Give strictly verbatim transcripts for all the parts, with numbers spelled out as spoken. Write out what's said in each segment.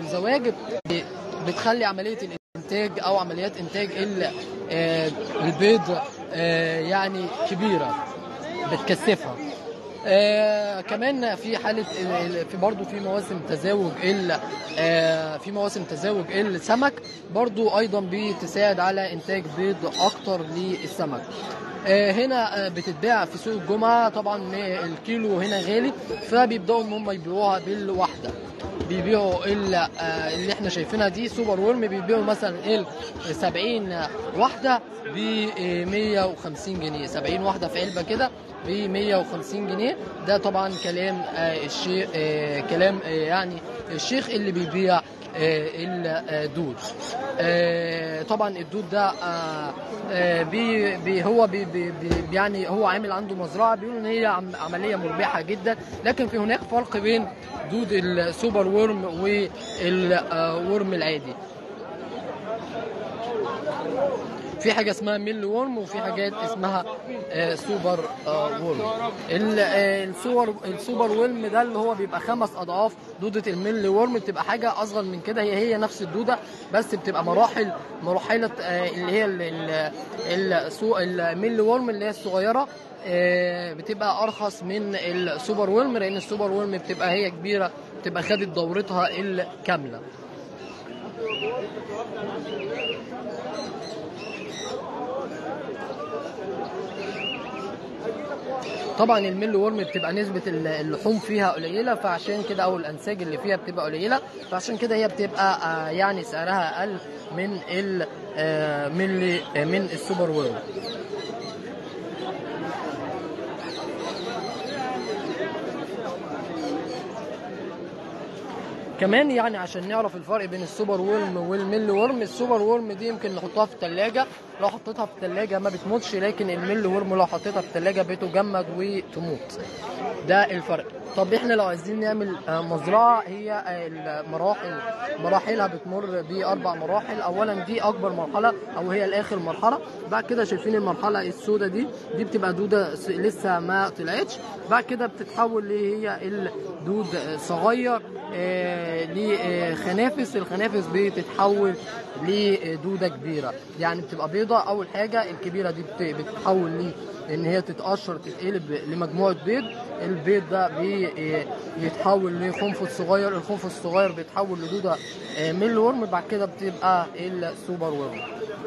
الزواج بتخلي عمليه الانتاج او عمليات انتاج البيض يعني كبيره، بتكثفها. آه كمان في حاله في برضو في مواسم تزاوج آه في مواسم تزاوج السمك برضو ايضا بتساعد على انتاج بيض اكتر للسمك. آه هنا آه بتتباع في سوق الجمعه، طبعا الكيلو هنا غالي، فبيبداوا ان هم يبيعوها بالوحده. بيبيعوا اللي احنا شايفينها دي سوبر ورم، بيبيعوا مثلا ال سبعين واحده ب مية وخمسين جنيه، سبعين واحده في علبه كده ب مية وخمسين جنيه. ده طبعا كلام آه الشيخ آه كلام آه يعني الشيخ اللي بيبيع آه الدود. آه طبعا الدود ده آه آه بي بي هو بي بي يعني هو عامل عنده مزرعه، بيقولوا ان هي عمليه مربحه جدا، لكن في هناك فرق بين دود السوبر ورم والورم العادي. في حاجه اسمها ميل ورم وفي حاجات اسمها آه سوبر آه ورم. السوبر السوبر ورم ده اللي هو بيبقى خمس اضعاف دوده الميل ورم، بتبقى حاجه اصغر من كده، هي هي نفس الدوده بس بتبقى مراحل مراحل آه اللي هي الميل ورم اللي هي الصغيره آه بتبقى ارخص من السوبر ورم، لان السوبر ورم بتبقى هي كبيره، بتبقى خدت دورتها الكامله. طبعا الميل ورم بتبقى نسبه اللحوم فيها قليله، فعشان كده او الانساج اللي فيها بتبقى قليله، فعشان كده هي بتبقى آه يعني سعرها اقل من ال آه من من السوبر ورم. كمان يعني عشان نعرف الفرق بين السوبر ورم والميل ورم، السوبر ورم دي يمكن نحطها في الثلاجه، لو حطيتها في الثلاجه ما بتموتش، لكن الميل ورم لو حطيتها في الثلاجه بتجمد وتموت. ده الفرق. طب احنا لو عايزين نعمل مزرعه، هي المراحل مراحلها بتمر باربع مراحل. اولا دي اكبر مرحله او هي الاخر مرحله، بعد كده شايفين المرحله السوداء دي دي بتبقى دوده لسه ما طلعتش، بعد كده بتتحول هي الدود صغير آه لخنافس، الخنافس بتتحول لدوده كبيره، يعني بتبقى بيضه. اول حاجه الكبيره دي بتتحول ل ان هي تتقشر تتقلب لمجموعه بيض، البيض ده بيتحول لخنفس صغير، الخنفس الصغير بيتحول لدوده ميل ورم، بعد كده بتبقى السوبر ورم.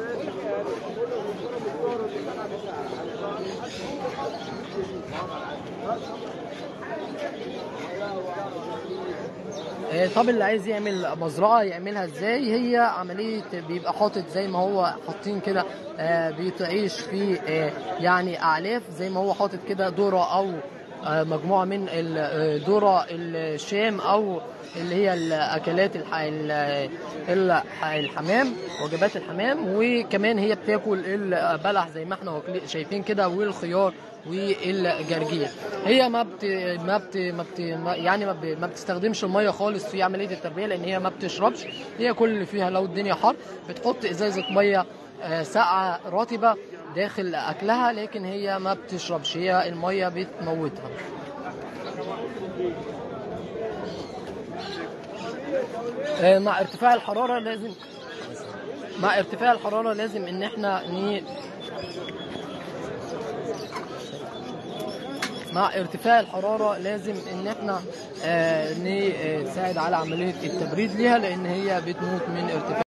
طب اللي عايز يعمل مزرعه يعملها ازاي؟ هي عمليه بيبقى حاطط زي ما هو حاطين كده بيتعيش في يعني اعلاف، زي ما هو حاطط كده ذره او مجموعه من الذره الشام او اللي هي الاكلات الحمام، وجبات الحمام، وكمان هي بتاكل البلح زي ما احنا شايفين كده والخيار والجرجير. هي ما بت ما بت ما بت يعني ما, ب... ما بتستخدمش الميه خالص في عمليه التربيه، لان هي ما بتشربش، هي كل اللي فيها لو الدنيا حر بتحط ازازه ميه ساقعه رطبه داخل اكلها، لكن هي ما بتشربش، هي الميه بتموتها. مع ارتفاع الحراره لازم مع ارتفاع الحراره لازم ان احنا ن... مع ارتفاع الحراره لازم ان احنا آه نساعد على عمليه التبريد ليها، لان هي بتموت من ارتفاع